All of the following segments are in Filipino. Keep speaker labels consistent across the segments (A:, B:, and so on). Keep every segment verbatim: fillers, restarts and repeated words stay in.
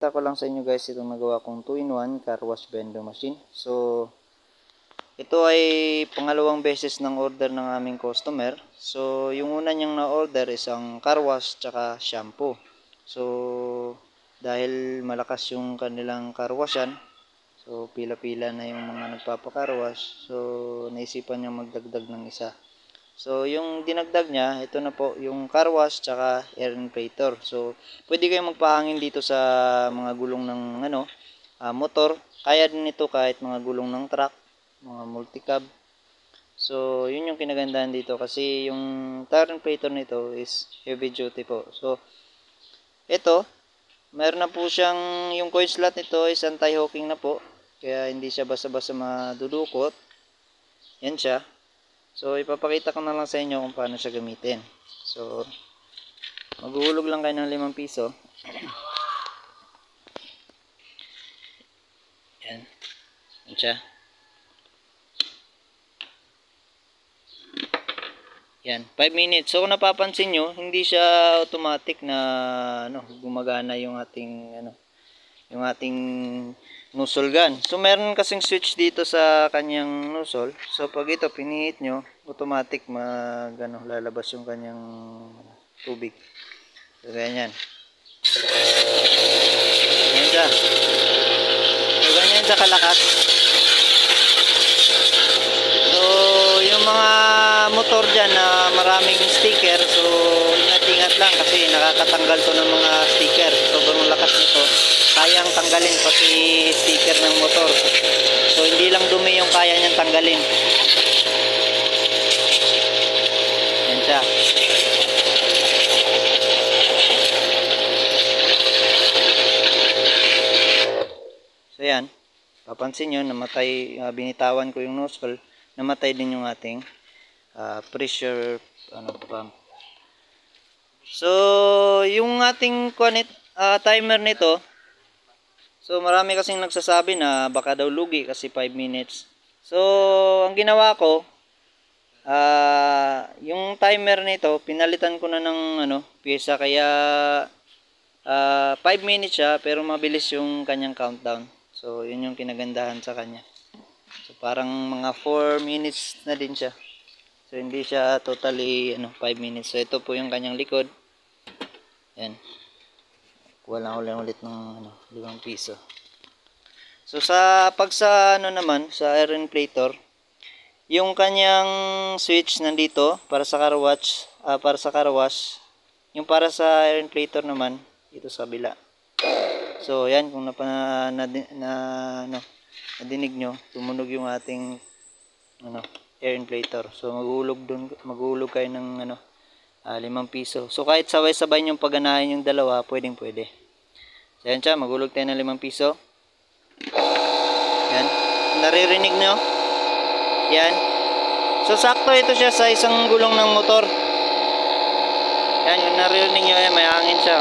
A: ipapakita ko lang sa inyo guys itong nagawa kong two in one car wash vending machine. So ito ay pangalawang beses ng order ng aming customer. So yung una niyang na-order is ang car wash tsaka shampoo. So dahil malakas yung kanilang car washan, so pila-pila na yung mga nagpapa-car wash. So naisipan niya magdagdag ng isa. So yung dinagdag niya, ito na po yung car wash tsaka air inflator. So pwede kayong magpahangin dito sa mga gulong ng ano, uh, motor. Kaya din ito kahit mga gulong ng truck, mga multicab. So yun yung kinagandahan dito kasi yung tire inflator nito is heavy duty po. So ito, meron na po siyang, yung coil slot nito is anti-hooking na po. Kaya hindi siya basta-basta madudukot. Yan siya. So ipapakita ko na lang sa inyo kung paano siya gamitin. So maghuhulog lang kayo ng limang piso. Yan. Yan siya. Yan, five minutes. So kung napapansin nyo, hindi siya automatic na ano, gumagana yung ating ano, yung ating nozzle gun. So meron kasing switch dito sa kanyang nozzle. So pag ito pinihit nyo, automatic mag ano, lalabas yung kanyang tubig. So ganyan. Ganyan siya. So ganyan siya kalakas. So yung mga motor dyan na maraming sticker, so ingat-ingat lang kasi nakakatanggal to ng mga sticker. Sobrang lakas nito, kayang tanggalin pati sticker ng motor. So hindi lang dumi yung kaya niyang tanggalin. Yan siya. So yan, papansin nyo, namatay, uh, binitawan ko yung nozzle, namatay din yung ating uh, pressure ano, pump. So yung ating kuanit, uh, timer nito, so marami kasing nagsasabi na baka daw lugi kasi five minutes. So ang ginawa ko, uh, yung timer nito pinalitan ko na ng ano, pyesa, kaya uh, five minutes siya pero mabilis yung kanyang countdown. So yun yung kinagandahan sa kanya. So parang mga four minutes na din siya. So hindi siya totally ano, five minutes. So ito po yung kanyang likod. Yan. Kuha lang ulit ulit ng ano, limang piso. So sa pag sa ano naman, sa air inflator, yung kanyang switch nandito para sa car wash, uh, para sa car wash. Yung para sa air inflator naman dito sa kabila. So yan, kung napa, na, na, na ano, nadinig nyo, tumunog yung ating ano, air inflator. So maghulog dun, maghulog kayo ng ano, uh, limang piso. So kahit sabay-sabay yung pagganahin yung dalawa, pwedeng pwede. So yan siya, maghulog tayo ng limang piso. Yan, naririnig nyo? Yan. So sakto ito siya sa isang gulong ng motor. Yan, yung naririnig nyo, yan, may hangin siya.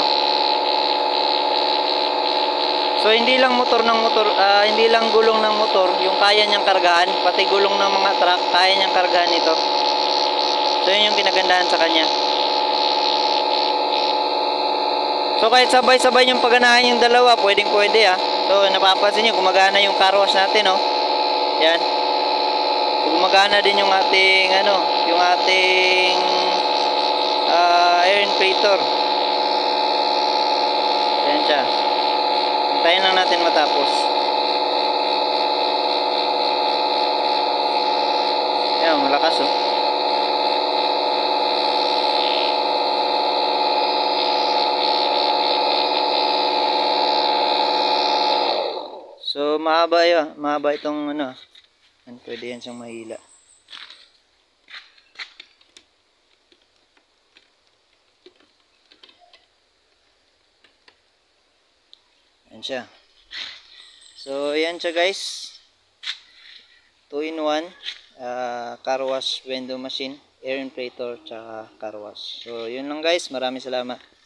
A: So hindi lang motor ng motor, uh, hindi lang gulong ng motor yung kaya niyang kargaan, pati gulong ng mga truck kaya niyang kargaan ito. So yun yung kinagandahan sa kanya. So kahit sabay-sabay yung pagganahan yung dalawa, pwedeng pwede ah. So napapansin niyo gumagana yung car wash natin, oh. Yan. So, gumagana din yung ating ano, yung ating uh, air inflator. Yan siya. Hintayin lang natin matapos. Ayan, malakas oh. So mahaba yun, mahaba itong ano. Yan, pwede yan siyang mahila. Yan siya. So yan siya guys, two in one uh, car wash vending machine, air inflator, tsaka car wash. So yun lang guys, maraming salamat.